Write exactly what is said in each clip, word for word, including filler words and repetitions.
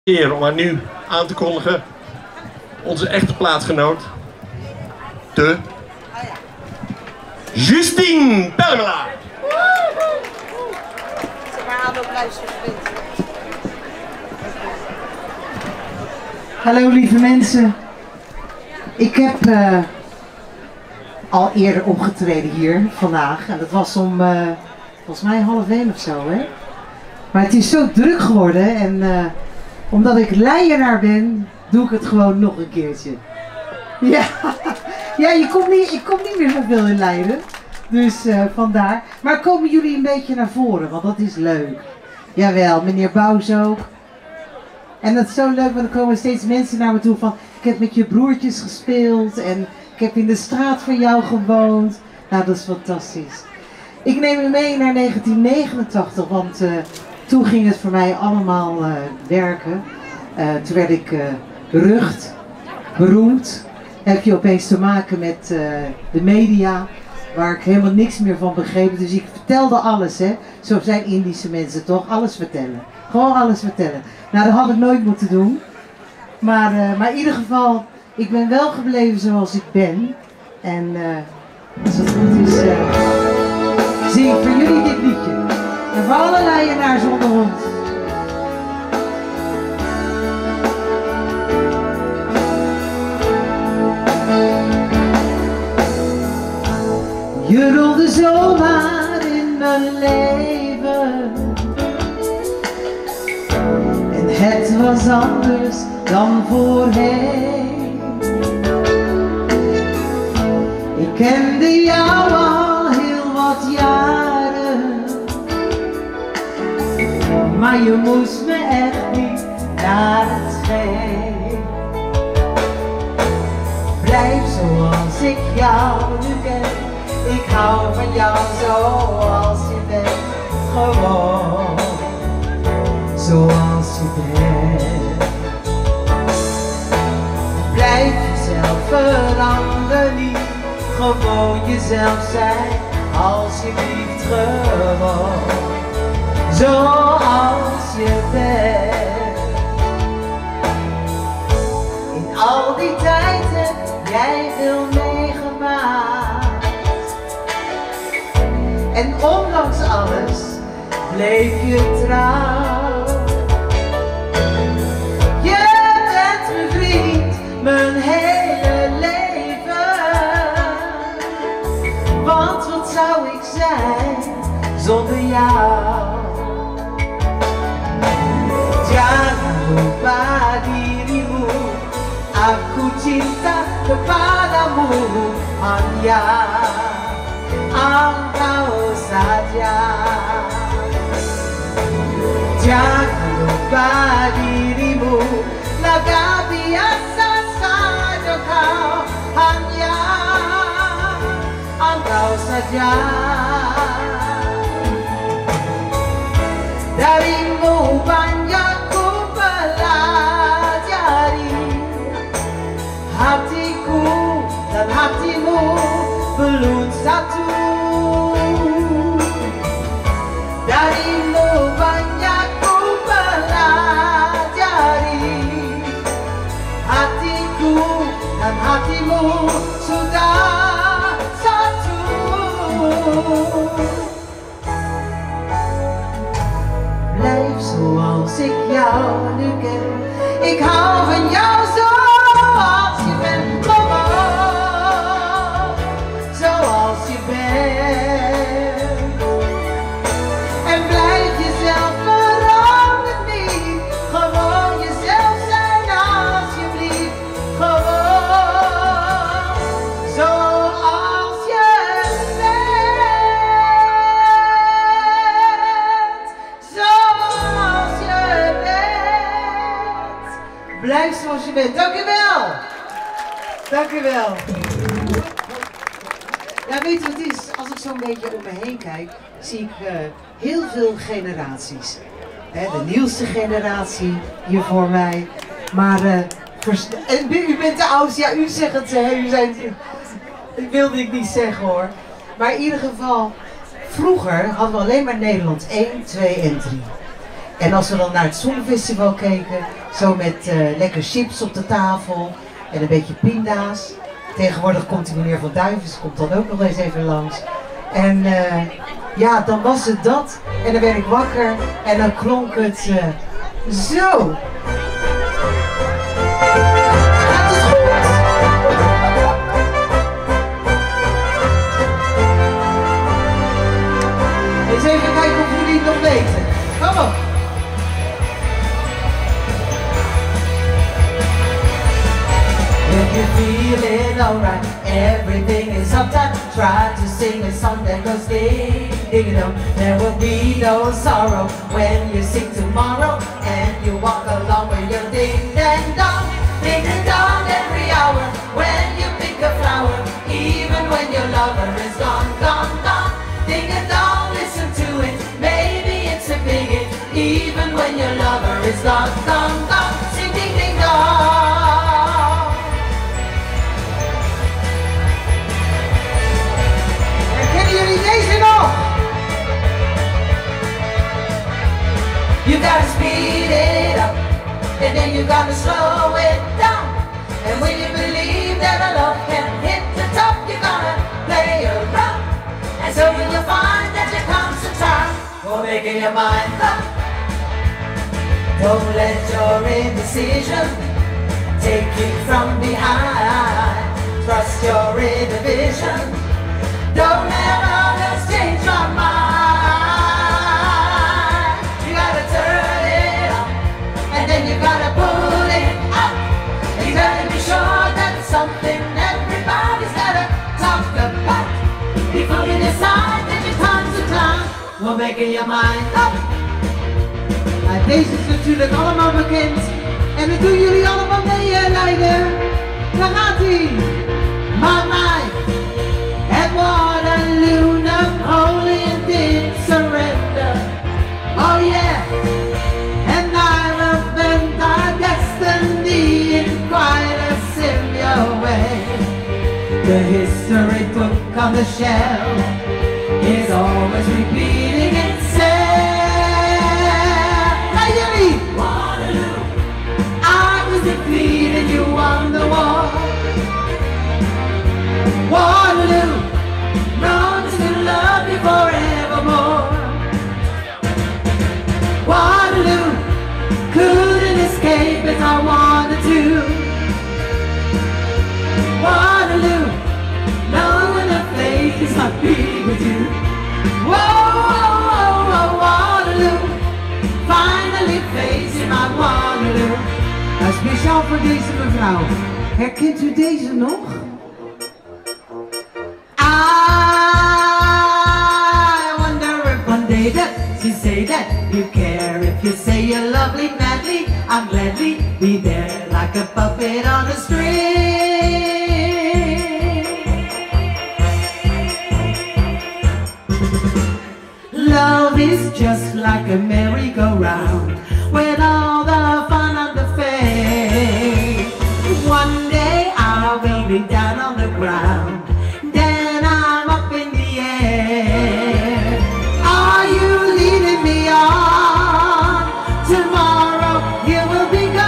Eer om haar nu aan te kondigen. Onze echte plaatsgenoot. De Justine Pellemelaar. Hallo lieve mensen. Ik heb uh, al eerder opgetreden hier vandaag. En dat was om uh, volgens mij half één of zo, hè? Maar het is zo druk geworden en uh, omdat ik leienaar ben, doe ik het gewoon nog een keertje. Ja, ja je komt niet, ik kom niet meer zoveel in Leiden. Dus uh, vandaar. Maar komen jullie een beetje naar voren, want dat is leuk. Jawel, meneer Bouws ook. En dat is zo leuk, want er komen steeds mensen naar me toe van, ik heb met je broertjes gespeeld en ik heb in de straat van jou gewoond. Nou, dat is fantastisch. Ik neem u mee naar negentien negenentachtig, want uh, toen ging het voor mij allemaal uh, werken. Uh, toen werd ik uh, berucht, beroemd. Dan heb je opeens te maken met uh, de media, waar ik helemaal niks meer van begreep. Dus ik vertelde alles, hè. Zo zijn Indische mensen toch, alles vertellen. Gewoon alles vertellen. Nou, dat had ik nooit moeten doen. Maar, uh, maar in ieder geval, ik ben wel gebleven zoals ik ben. En uh, als het goed is, uh, zing ik voor jullie dit liedje. En voor alle leienaars onder ons. Je rolde zomaar in mijn leven. En het was anders dan voorheen. Ik kende jou al heel wat jaren, maar je moest me echt niet naar het scheen. Blijf zoals ik jou nu ken. Ik hou van jou zoals je bent. Gewoon zoals je bent. Blijf jezelf, verander niet. Gewoon jezelf zijn, alsjeblieft gewoon zoals je bent. In al die tijd heb jij veel meegemaakt. En ondanks alles bleef je trouw. Je bent mijn vriend, mijn hele leven. Want wat zou ik zijn zonder jou? Jangan lupa dirimu, aku cinta kepadamu, hanya engkau saja. Jangan lupa dirimu, laga biasa saja kau, hanya engkau saja. Darimu banyak ku pelajari, hatiku dan hatimu belum satu. Darimu banyak ku pelajari, hatiku dan hatimu sudah satu. Blijf zoals ik jou nu ken. Ik hou van jou zoals je bent. Gewoon zoals je bent. En blijf jezelf, verander niet. Gewoon jezelf zijn alsjeblieft. Gewoon zoals je bent. Zoals je bent. Blijf zoals je bent. Dank u wel. Dank u wel. Ja, weet je wat het is? Als ik zo'n beetje om me heen kijk, zie ik uh, heel veel generaties. Hè, de nieuwste generatie hier voor mij. Maar uh, en u bent de oudste, ja, u zegt het, hè, u zijn, dat wilde ik niet zeggen hoor. Maar in ieder geval, vroeger hadden we alleen maar Nederland één, twee en drie. En als we dan naar het Songfestival keken, zo met uh, lekker chips op de tafel en een beetje pinda's. Tegenwoordig komt die meneer Van Duivens, komt dan ook nog eens even langs. En uh, ja, dan was het dat. En dan werd ik wakker en dan klonk het uh, zo. Gaat het goed? Eens even kijken of jullie het nog weten. Kom op. If you're feeling alright, everything is uptight. Try to sing a song that goes ding, ding dong. There will be no sorrow when you sing tomorrow, and you walk along with your ding dang dong, ding ding dong every hour. When you pick a flower, even when your lover is gone, gone, gone. Ding ding dong, listen to it. Maybe it's a big hit, even when your lover is gone, gone, gone. Sing ding ding dong. You gotta speed it up, and then you gotta slow it down. And when you believe that a love can hit the top, you gotta play around. And so when you find that you come to time for making your mind up, don't let your indecision take you from behind. Trust your inhibition. Don't let others change your mind. You gotta pull it up. You gotta be sure that's something everybody's gotta talk about before you decide that you come to climb. We're making your mind up. Nou, deze is natuurlijk allemaal bekend. En dat doen jullie allemaal mee, hè, Leiden. Daar gaat ie. My mind at Waterloo, Napoleon did surrender. Oh yeah. Quite a similar way. The history book on the shelf is always repeating itself. Hey, Waterloo, I was defeated, you won the war. Waterloo, known to love you forevermore. Waterloo, couldn't escape if I wanted to. Waterloo, knowing the fate is not be with you. Whoa, whoa, whoa, Waterloo, finally facing my Waterloo. Nou, speciaal voor deze mevrouw. Herkent u deze nog? I wonder if one day that you say that you care. If you say you're lovely madly, I'm gladly be there like a puppet on a string. Love is just like a merry-go-round with all the fun and the fame. One day I'll be down on the ground, then I'm up in the air. Are you leading me on? Tomorrow you will be gone.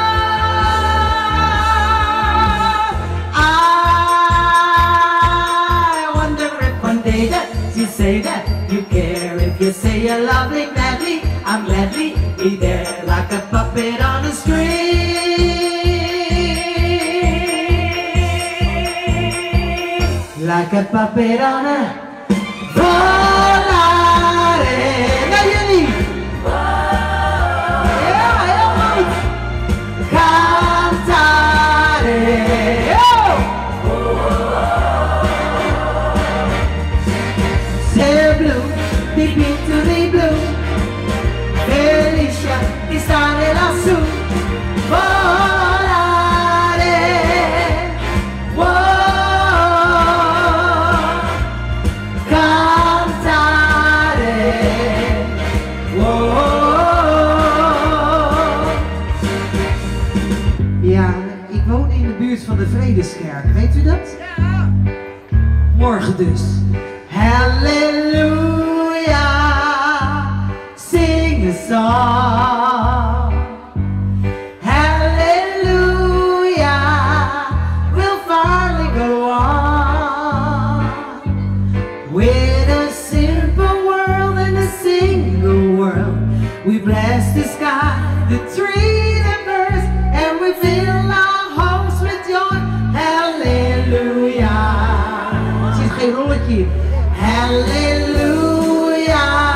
I wonder if one day that you say that you care. If you say you're lovely madly, I'm gladly be there like a puppet on a string. Like a puppet on a volare. Now you need. Yeah, heel goed. Cantare. Oh! Say blue, deep into the blue. Felicia di stare lassù. Volare. Whoa. Ja, ik woon in de buurt van de Vredeskerk, weet u dat? Ja! Morgen dus. Hallelujah, sing a song. Hallelujah, we'll finally go on with a simple world and a single world. We bless the sky, the tree, the birds, and we fill our homes with joy. Hallelujah. Het is geen rolletje. Hallelujah,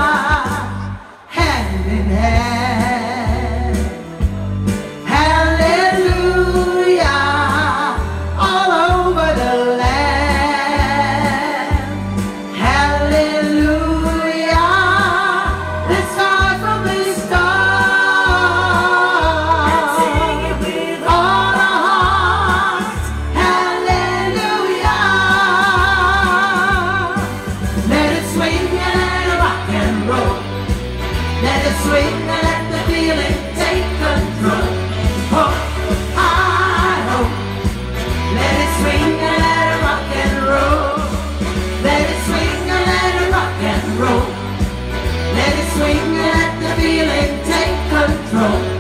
hand in hand. Hallelujah, all over the land. Hallelujah, let's start from the start and sing it with all our hearts. Hallelujah, let it swing and let it rock and roll. Let it swing and let the feeling take control. Oh, I hope. Let it swing and let it rock and roll. Let it swing and let it rock and roll. Let it swing and let the feeling take control.